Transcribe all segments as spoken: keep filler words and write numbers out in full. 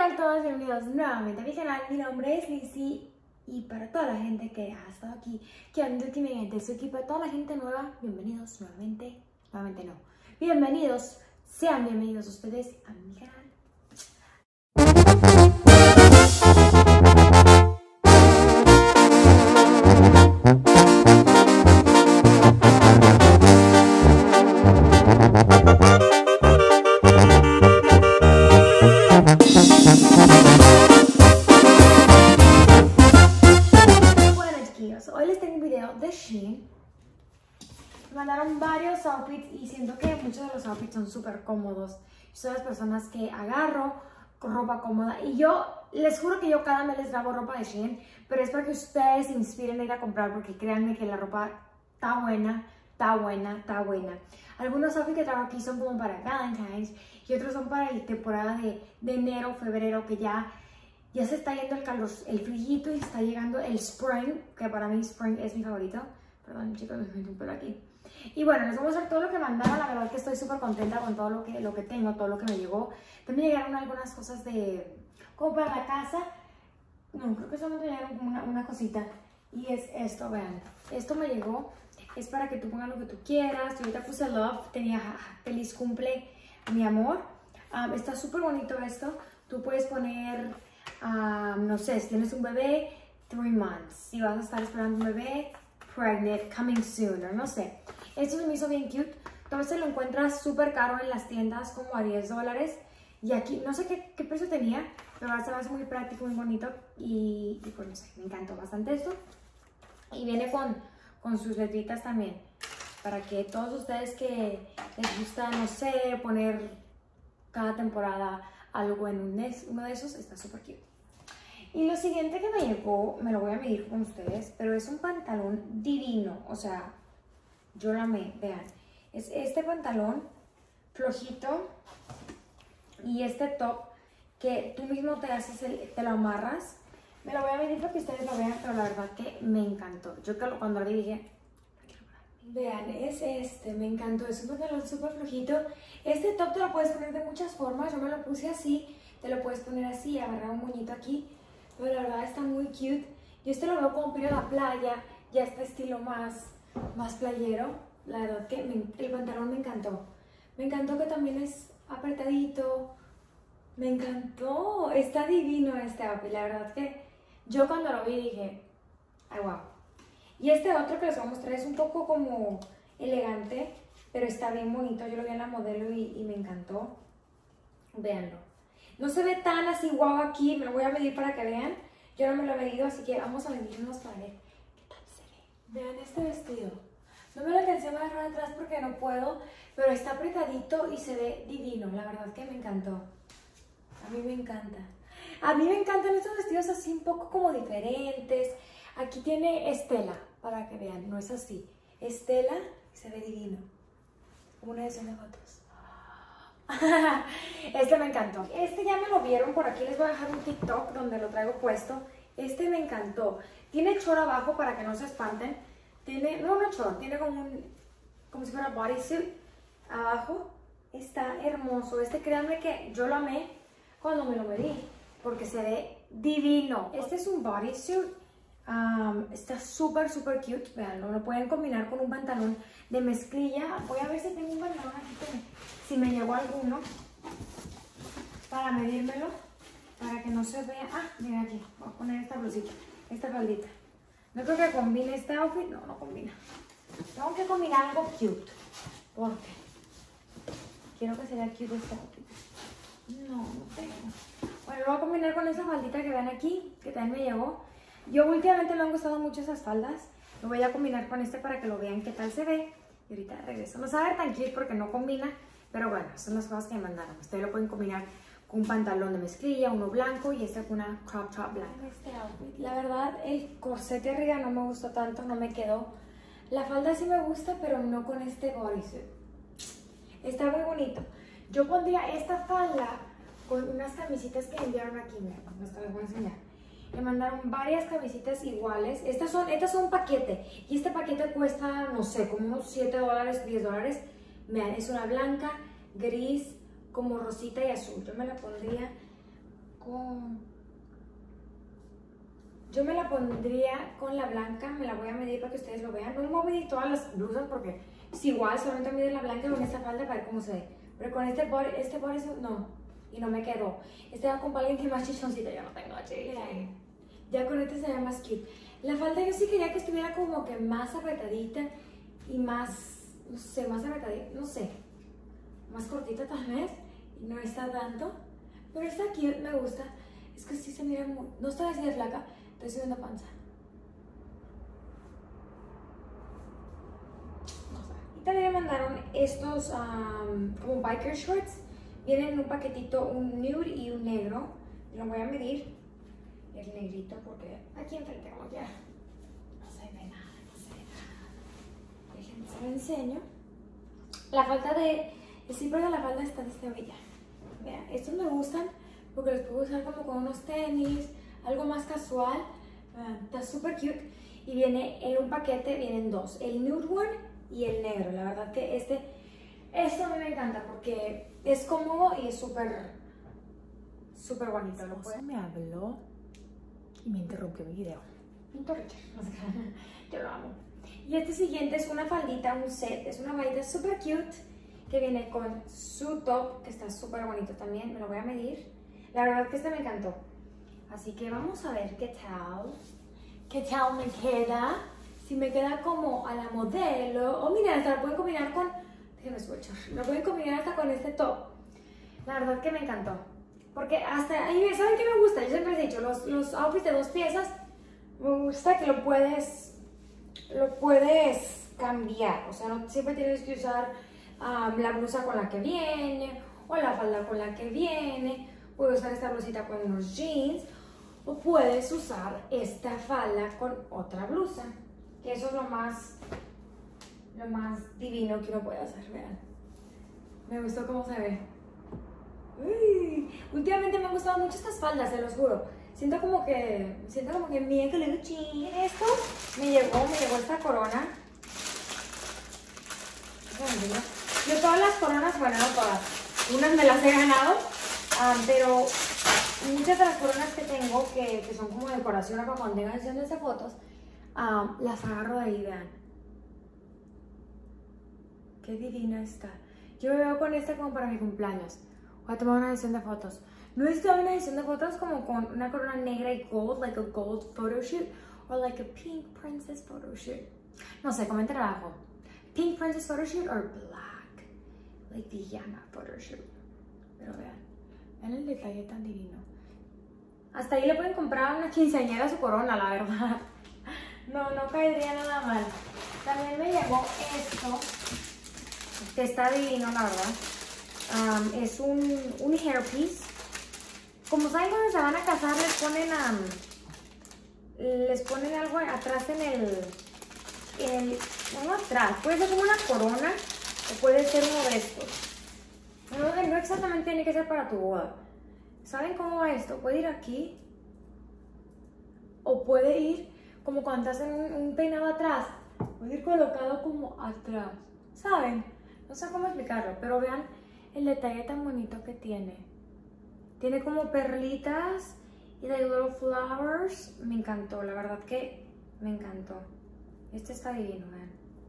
tal todos? Bienvenidos nuevamente a mi canal. Mi nombre es Lizzy y para toda la gente que ha estado aquí, que han visto que me y para toda la gente nueva, bienvenidos nuevamente, nuevamente no, bienvenidos, sean bienvenidos ustedes a mi canal. Hoy les tengo un video de Shein. Me mandaron varios outfits y siento que muchos de los outfits son súper cómodos. Soy de las personas que agarro con ropa cómoda y yo les juro que yo cada mes les grabo ropa de Shein, pero es para que ustedes se inspiren a ir a comprar porque créanme que la ropa está buena, está buena, está buena. Algunos outfits que traigo aquí son como para Valentine's y otros son para la temporada de, de enero, febrero, que ya Ya se está yendo el calor, el frillito y está llegando el spring, que para mí spring es mi favorito. Perdón, chicos, me metí un pelo aquí. Y bueno, les vamos a hacer todo lo que mandaron. La verdad que estoy súper contenta con todo lo que, lo que tengo, todo lo que me llegó. También llegaron algunas cosas de, como para la casa. No, creo que solamente llegaron como una, una cosita. Y es esto, vean. Esto me llegó. Es para que tú pongas lo que tú quieras. Yo ahorita puse love, tenía feliz cumple, mi amor. Um, está súper bonito esto. Tú puedes poner... Um, no sé, si tienes un bebé, three months. Si vas a estar esperando un bebé, pregnant, coming sooner, no sé. Esto se me hizo bien cute. Entonces lo encuentras súper caro en las tiendas, como a diez dólares. Y aquí, no sé qué, qué precio tenía, pero ahora se me hace muy práctico, muy bonito. Y, y pues no sé, me encantó bastante esto. Y viene con, con sus letritas también. Para que todos ustedes que les gusta, no sé, poner cada temporada algo en un mes, uno de esos, está súper cute. Y lo siguiente que me llegó, me lo voy a medir con ustedes, pero es un pantalón divino, o sea, yo lo amé, vean. Es este pantalón flojito y este top que tú mismo te haces, el, te lo amarras. Me lo voy a medir para que ustedes lo vean, pero la verdad que me encantó. Yo que cuando lo vi dije, vean, es este, me encantó, es un pantalón súper flojito. Este top te lo puedes poner de muchas formas, yo me lo puse así, te lo puedes poner así, agarrar un moñito aquí, pero la verdad está muy cute. Yo este lo veo como para ir a la playa, ya este estilo más, más playero. La verdad que me, el pantalón me encantó. Me encantó que también es apretadito, me encantó, está divino este outfit. La verdad que yo cuando lo vi dije, ay wow. Y este otro que les voy a mostrar es un poco como elegante, pero está bien bonito. Yo lo vi en la modelo y, y me encantó. Véanlo. No se ve tan así guau aquí, me lo voy a medir para que vean. Yo no me lo he medido, así que vamos a medirnos para ver qué tal se ve. Vean este vestido. No me lo alcancé a agarrar atrás porque no puedo, pero está apretadito y se ve divino. La verdad que me encantó. A mí me encanta. A mí me encantan estos vestidos así un poco como diferentes. Aquí tiene Estela, para que vean, no es así. Estela y se ve divino. Como una de esas fotos. Este me encantó. Este ya me lo vieron, por aquí les voy a dejar un TikTok donde lo traigo puesto. Este me encantó. Tiene short abajo para que no se espanten. Tiene, no, no short, tiene como un, como si fuera bodysuit abajo. Está hermoso. Este créanme que yo lo amé cuando me lo medí, porque se ve divino. Este es un bodysuit. Um, está súper, súper cute. Veanlo, lo pueden combinar con un pantalón de mezclilla. Voy a ver si tengo un pantalón aquí, que me, si me llegó alguno para medírmelo, para que no se vea. Ah, mira aquí, voy a poner esta blusita, esta faldita. No creo que combine este outfit, no, no combina. Tengo que combinar algo cute, porque quiero que sea cute este outfit. No, no tengo. Bueno, lo voy a combinar con esa faldita que ven aquí, que también me llegó. Yo últimamente me han gustado mucho esas faldas. Lo voy a combinar con este para que lo vean qué tal se ve. Y ahorita regreso. No se va a ver tan cute porque no combina, pero bueno, son las cosas que me mandaron. Ustedes lo pueden combinar con un pantalón de mezclilla, uno blanco y este con una crop top blanca. Este outfit, la verdad, el corset de arriba no me gustó tanto, no me quedó. La falda sí me gusta, pero no con este bodysuit. Está muy bonito. Yo pondría esta falda con unas camisitas que enviaron aquí. Miren, les voy a enseñar. Me mandaron varias camisitas iguales. Estas son, estas son un paquete. Y este paquete cuesta, no sé, como unos siete dólares, diez dólares. Vean, es una blanca, gris, como rosita y azul. Yo me la pondría con poco... Yo me la pondría con la blanca, me la voy a medir para que ustedes lo vean. No me voy a medir todas las blusas porque es igual, solamente mide la blanca con esta falda para ver cómo se ve. Pero con este body, este body no, y no me quedó. Este va con alguien que más chichoncita, yo no tengo chile. Ya con este se ve más cute. La falda yo sí quería que estuviera como que más apretadita y más, no sé, más apretadita, no sé. Más cortita tal vez, y no está tanto. Pero está cute, me gusta. Es que sí se mira muy... No estoy así de flaca, estoy subiendo panza. Y también me mandaron estos um, como biker shorts. Vienen en un paquetito, un nude y un negro. Lo voy a medir. El negrito porque aquí enfrente como ya no se ve nada, no se ve nada. Déjenme, se lo enseño. La falda de... El zipper de la falda está de esta orilla. Vean, estos me gustan porque los puedo usar como con unos tenis, algo más casual. Uh, está súper cute. Y viene en un paquete, vienen dos. El nude one y el negro. La verdad que este... Esto a mí me encanta porque es cómodo y es súper... Súper bonito. ¿Lo pueden? Me habló y me interrumpió mi video. Punto Richard. Yo lo amo. Y este siguiente es una faldita, un set. Es una faldita súper cute que viene con su top, que está súper bonito también. Me lo voy a medir. La verdad que este me encantó. Así que vamos a ver qué tal. ¿Qué tal me queda? Si me queda como a la modelo. Oh, mira, hasta lo pueden combinar con... Déjenme switchar. Lo pueden combinar hasta con este top. La verdad que me encantó. Porque hasta ahí, ¿saben qué me gusta? Yo siempre he dicho, los, los outfits de dos piezas, me gusta que lo puedes, lo puedes cambiar. O sea, no siempre tienes que usar um, la blusa con la que viene, o la falda con la que viene. Puedes usar esta blusita con unos jeans, o puedes usar esta falda con otra blusa. Que eso es lo más, lo más divino que uno puede hacer, vean. Me gustó cómo se ve. Uy, últimamente me han gustado mucho estas faldas, se los juro. Siento como que, siento como que bien que le doy chin. Esto me llegó, me llegó esta corona. Yo todas las coronas, bueno, no todas, unas me las he ganado, um, pero muchas de las coronas que tengo, que, que son como decoración para cuando tengan sesiones de fotos, um, las agarro de ahí, vean. Qué divina está. Yo me veo con esta como para mi cumpleaños. Voy a tomar una edición de fotos. No he visto una edición de fotos como con una corona negra y gold, like a gold photo shoot, or like a pink princess photo shoot. No sé, comenten abajo. Pink princess photo shoot or black, like Diana photo shoot. Pero vean, vean el detalle tan divino. Hasta ahí le pueden comprar a una quinceañera su corona, la verdad. No, no caería nada mal. También me llegó esto, que está divino, la verdad. Um, es un, un hairpiece. Como saben, cuando se van a casar les ponen um, les ponen algo atrás en el, en el no atrás, puede ser como una corona o puede ser uno de estos. No, no exactamente tiene que ser para tu boda. ¿Saben cómo va esto? Puede ir aquí o puede ir como cuando hacen un, un peinado atrás, puede ir colocado como atrás, ¿saben? No sé cómo explicarlo, pero vean el detalle tan bonito que tiene. Tiene como perlitas y de little flowers. Me encantó, la verdad que me encantó. Este está divino, vean.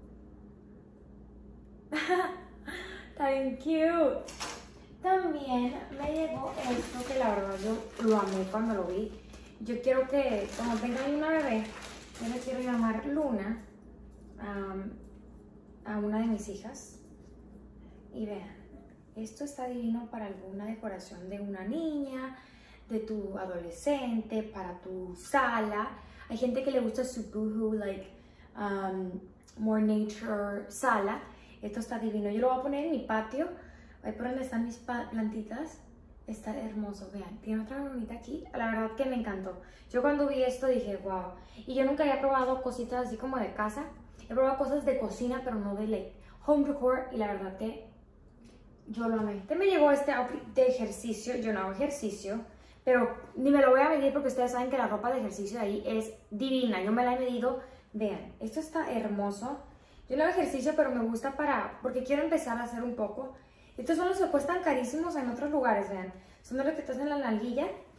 Está bien cute. También me llegó esto que la verdad yo lo amé cuando lo vi. Yo quiero que, como tengan una bebé, yo le quiero llamar Luna um, a una de mis hijas. Y vean, esto está divino para alguna decoración de una niña, de tu adolescente, para tu sala. Hay gente que le gusta su boohoo, like um, more nature sala. Esto está divino. Yo lo voy a poner en mi patio. Ahí por donde están mis plantitas. Está hermoso, vean. Tiene otra bonita aquí. La verdad que me encantó. Yo cuando vi esto dije, wow. Y yo nunca había probado cositas así como de casa. He probado cosas de cocina, pero no de like, home decor. Y la verdad que yo lo amé. Este me llegó este outfit de ejercicio. Yo no hago ejercicio, pero ni me lo voy a medir porque ustedes saben que la ropa de ejercicio de ahí es divina. Yo me la he medido. Vean, esto está hermoso. Yo no hago ejercicio, pero me gusta para... porque quiero empezar a hacer un poco. Estos son los que cuestan carísimos en otros lugares, vean. Son de los que te hacen la nalguilla.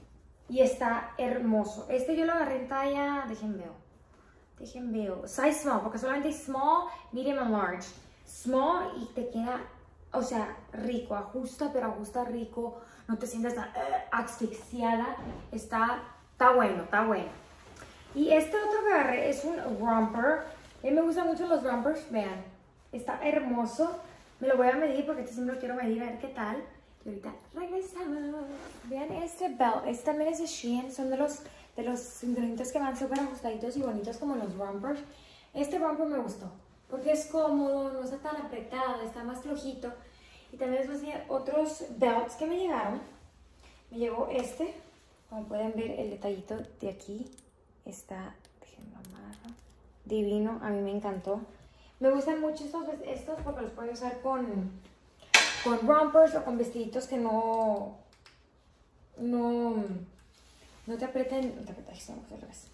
y está hermoso. Este yo lo agarré en talla, dejen veo, dejen veo, size small, porque solamente hay small, medium and large. Small y te queda, o sea, rico, ajusta, pero ajusta rico, no te sientas tan, uh, asfixiada, está, está bueno, está bueno. Y este otro que agarré es un romper, a mí me gustan mucho los rompers, vean, está hermoso, me lo voy a medir porque este siempre lo quiero medir, a ver qué tal. Y ahorita regresamos. Vean este belt, este también es de Shein, son de los, de los cinturones que van súper ajustaditos y bonitos como los rompers. Este romper me gustó, porque es cómodo, no está tan apretado, está más flojito. Y también les voy a enseñar otros belts que me llegaron. Me llegó este, como pueden ver el detallito de aquí, está, déjenme amarrar, divino, a mí me encantó. Me gustan mucho estos, estos porque los puedo usar con... con rompers o con vestiditos que no, no, no te aprieten, no te aprieten, se me puse al revés.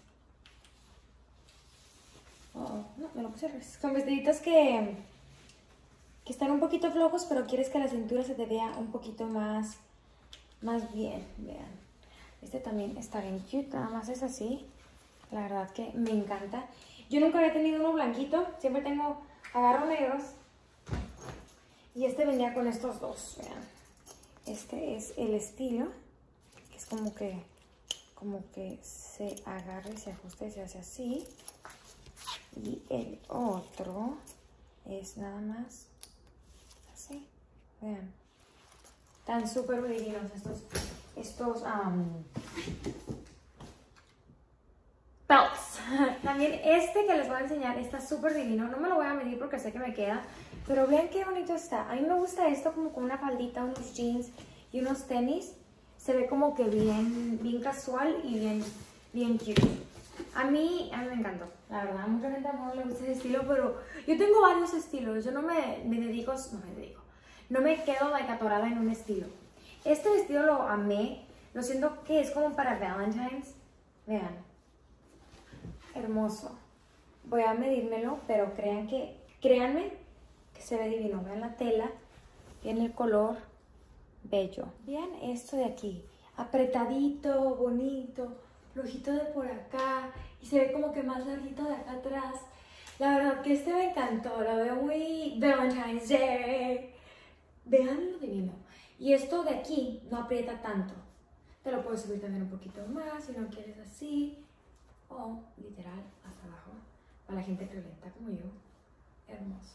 Oh, no, me lo puse al revés. Con vestiditos que, que están un poquito flojos, pero quieres que la cintura se te vea un poquito más, más bien, vean. Este también está bien cute, nada más es así. La verdad que me encanta. Yo nunca había tenido uno blanquito, siempre tengo, agarro negros. Y este venía con estos dos, vean. Este es el estilo, que es como que, como que se agarra y se ajusta y se hace así. Y el otro es nada más así, vean. Están súper divinos estos, estos um, belts. También este que les voy a enseñar está súper divino. No me lo voy a medir porque sé que me queda. Pero vean qué bonito está. A mí me gusta esto como con una faldita, unos jeans y unos tenis. Se ve como que bien, bien casual y bien, bien cute. A mí, a mí me encantó. La verdad, a mucha gente no le gusta ese estilo, pero yo tengo varios estilos. Yo no me, me dedico, no me dedico. No me quedo like, atorada en un estilo. Este vestido lo amé. Lo siento que es como para Valentine's. Vean. Hermoso. Voy a medírmelo, pero crean que, créanme, se ve divino. Vean la tela, vean el color, bello. Vean esto de aquí, apretadito, bonito, flojito de por acá y se ve como que más larguito de acá atrás. La verdad que este me encantó, lo veo muy Valentine's Day. Vean lo divino. Y esto de aquí no aprieta tanto. Te lo puedes subir también un poquito más si no quieres así. O literal hasta abajo. Para la gente violenta como yo. Hermoso.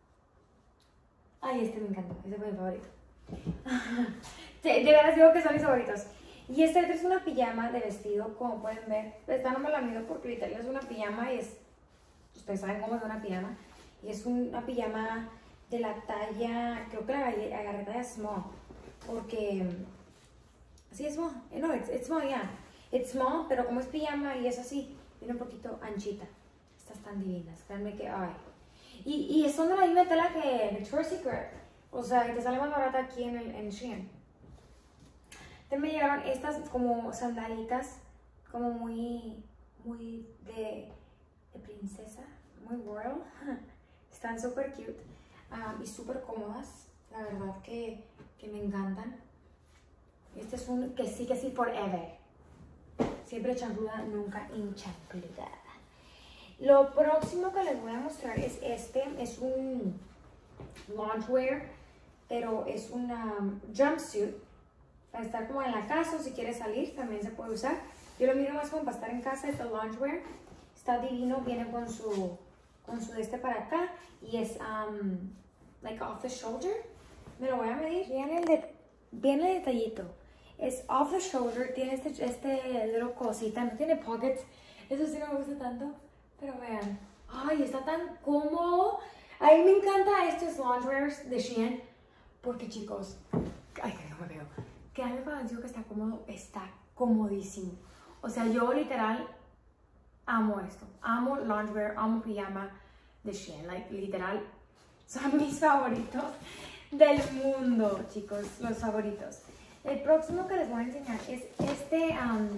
Ay, este me encantó, este fue mi favorito. Sí, de verdad digo que son mis favoritos. Y este otro es una pijama de vestido, como pueden ver. Esta no me la mido porque literal es una pijama y es... Ustedes saben cómo es una pijama. Y es una pijama de la talla, creo que la agarré talla small. Porque... Sí, es small. No, it's, it's small, yeah. It's small, pero como es pijama y es así, viene un poquito anchita. Estas tan divinas, créanme que... Ay. Y, y son de la misma tela que Victoria's Secret. O sea, te sale más barata aquí en, el, en Shein. También me llegaron estas como sandalitas, como muy, muy de, de princesa, muy royal. Están súper cute um, y súper cómodas. La verdad que, que me encantan. Este es un que sí, que sí, forever. Siempre chancluda, nunca inchancluda. Lo próximo que les voy a mostrar es este, es un loungewear, pero es una jumpsuit para estar como en la casa o si quieres salir también se puede usar. Yo lo miro más como para estar en casa, este loungewear, está divino, viene con su, con su de este para acá y es um, like off the shoulder. Me lo voy a medir, viene el, de, viene el detallito, es off the shoulder, tiene este, este little cosita, no tiene pockets, eso sí no me gusta tanto. Pero vean, ay, está tan cómodo. A mí me encanta estos loungewears de Shein. Porque chicos, ay, que no me veo. Que a mí me pareció que está cómodo, está comodísimo. O sea, yo literal amo esto. Amo loungewear, amo pijama de Shein. Like, literal, son mis favoritos del mundo, chicos. Los favoritos. El próximo que les voy a enseñar es este, um,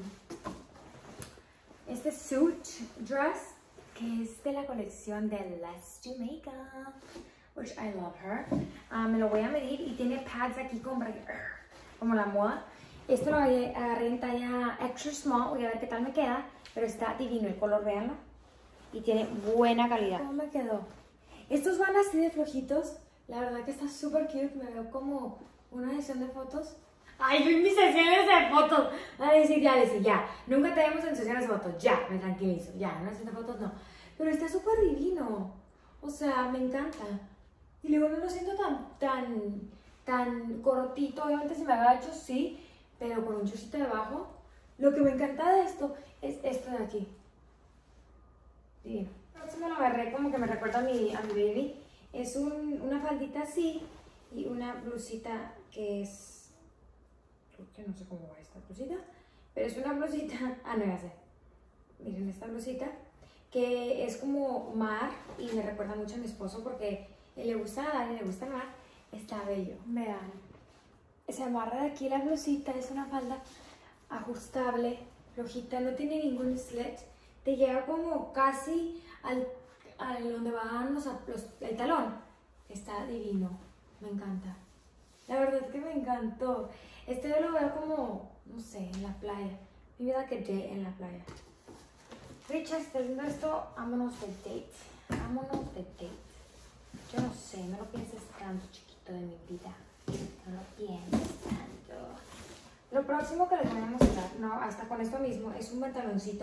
este suit dress. Que es de la colección de Let's Jamaica, which I love her. Uh, me lo voy a medir y tiene pads aquí como, como la moda. Esto lo agarré en talla extra small, voy a ver qué tal me queda, pero está divino el color, véanlo. Y tiene buena calidad. ¿Cómo me quedó? Estos van así de flojitos, la verdad que está súper cute, me veo como una sesión de fotos. Ay, yo en mis sesiones de fotos, a decir ya, a decir ya, nunca tenemos en sesiones de fotos, ya, me tranquilizo, ya, en una sesión de fotos no. Pero está súper divino, o sea, me encanta. Y luego no lo siento tan, tan, tan cortito, obviamente si me agacho, sí, pero con un chorcito debajo. Lo que me encanta de esto es esto de aquí. Divino. Ahora me lo agarré como que me recuerda a mi, a mi baby. Es un, una faldita así y una blusita que es... Creo que no sé cómo va esta blusita, pero es una blusita... Ah, no, ya sé. Miren esta blusita que es como mar y me recuerda mucho a mi esposo porque él le gusta nadar y le gusta el mar. Está bello. Vean. Se amarra de aquí la blusita, es una falda ajustable, flojita, no tiene ningún slit. Te llega como casi al, al donde van los, los, el talón. Está divino, me encanta. La verdad es que me encantó. Este lo veo como, no sé, en la playa. Mi vida que date en la playa. Richard, ¿estás viendo esto? Vámonos de date. Vámonos de date. Yo no sé, no lo pienses tanto, chiquito de mi vida. No lo pienses tanto. Lo próximo que les voy a mostrar, no, hasta con esto mismo, es un pantaloncito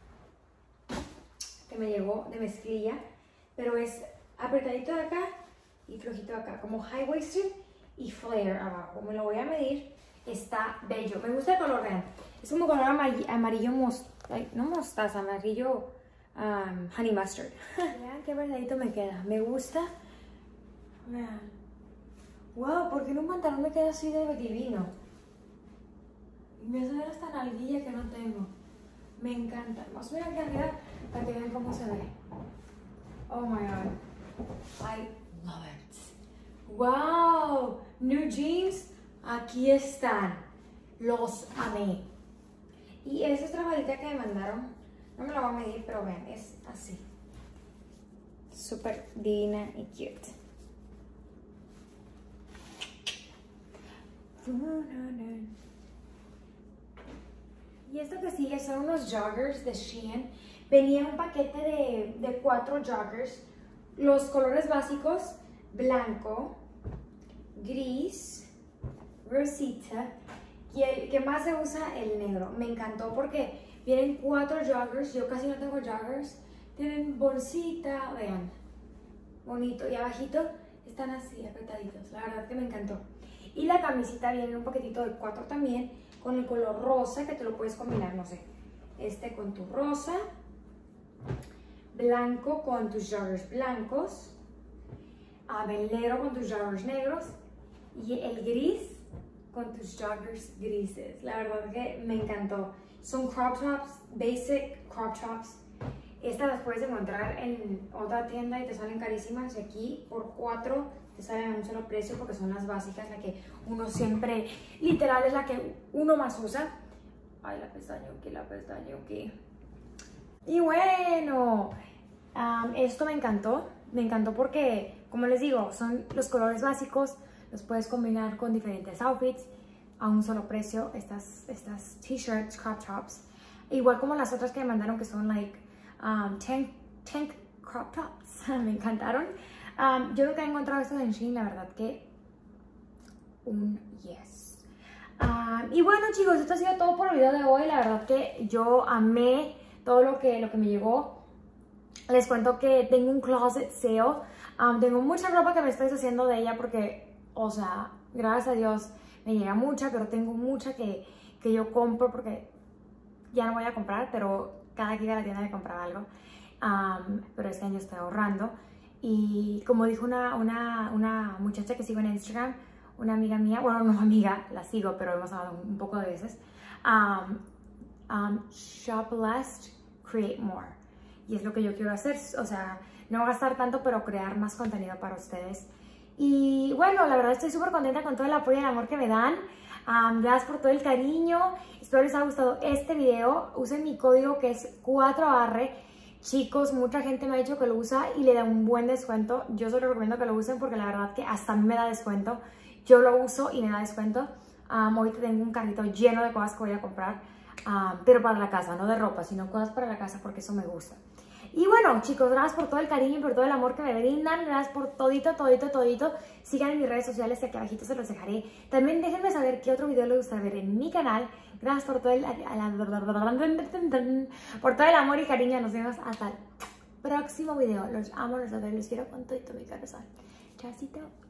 que me llegó de mezclilla, pero es apretadito de acá y flojito de acá, como high waisted y flare abajo. Me lo voy a medir, está bello. Me gusta el color, vean. Es como color amarillo, amarillo most, no mostaza, amarillo um, honey mustard. Vean qué verdadito me queda. Me gusta. Vean. Wow, ¿por qué en un pantalón me queda así de divino? Y me hace ver hasta nalguilla que no tengo. Me encanta. Vamos a ver aquí arriba para que vean cómo se ve. Oh my god. I love it. Wow. New jeans. Aquí están. Los amé. Y esa es otra faldita que me mandaron. No me la voy a medir, pero vean, es así. Súper divina y cute. Y esto que sigue son unos joggers de Shein. Venía un paquete de, de cuatro joggers. Los colores básicos, blanco, gris, rosita y el que más se usa, el negro. Me encantó porque vienen cuatro joggers. Yo casi no tengo joggers. Tienen bolsita, vean, bonito. Y abajito están así apretaditos. La verdad que me encantó. Y la camisita viene un paquetito de cuatro también, con el color rosa, que te lo puedes combinar, no sé. Este con tu rosa, blanco con tus joggers blancos, el negro con tus joggers negros, y el gris con tus joggers grises. La verdad que me encantó. Son crop tops, basic crop tops. Estas las puedes encontrar en otra tienda y te salen carísimas. Y aquí por cuatro te salen a un solo precio porque son las básicas, la que uno siempre, literal, es la que uno más usa. Ay, la pestaña aquí, la pestaña aquí. Y bueno, um, esto me encantó. Me encantó porque, como les digo, son los colores básicos. Los puedes combinar con diferentes outfits a un solo precio. Estas, estas t-shirts, crop tops. Igual como las otras que me mandaron que son like um, tank, tank crop tops. Me encantaron. Um, yo nunca he encontrado estos en Shein, la verdad que un yes. Um, y bueno, chicos, esto ha sido todo por el video de hoy. La verdad que yo amé todo lo que, lo que me llegó. Les cuento que tengo un closet sale. Um, tengo mucha ropa que me estoy deshaciendo de ella porque, o sea, gracias a Dios me llega mucha, pero tengo mucha que, que yo compro porque ya no voy a comprar, pero cada que iba a la tienda me compraba algo. Um, pero este año estoy ahorrando. Y como dijo una, una, una muchacha que sigo en Instagram, una amiga mía, bueno, no amiga, la sigo, pero hemos hablado un poco de veces, um, um, shop less, create more. Y es lo que yo quiero hacer, o sea, no gastar tanto, pero crear más contenido para ustedes. Y bueno, la verdad estoy súper contenta con todo el apoyo y el amor que me dan. Um, gracias por todo el cariño. Espero les haya gustado este video. Usen mi código que es cuatro R. Chicos, mucha gente me ha dicho que lo usa y le da un buen descuento. Yo solo recomiendo que lo usen porque la verdad que hasta a mí me da descuento. Yo lo uso y me da descuento. Um, ahorita tengo un carrito lleno de cosas que voy a comprar. uh, pero para la casa, no de ropa, sino cosas para la casa porque eso me gusta. Y bueno, chicos, gracias por todo el cariño y por todo el amor que me brindan. Gracias por todito, todito, todito. Sigan en mis redes sociales, aquí abajito se los dejaré. También déjenme saber qué otro video les gusta ver en mi canal. Gracias por todo el, por todo el amor y cariño. Nos vemos hasta el próximo video. Los amo, los adoro, los quiero con todo mi corazón. Chaucito.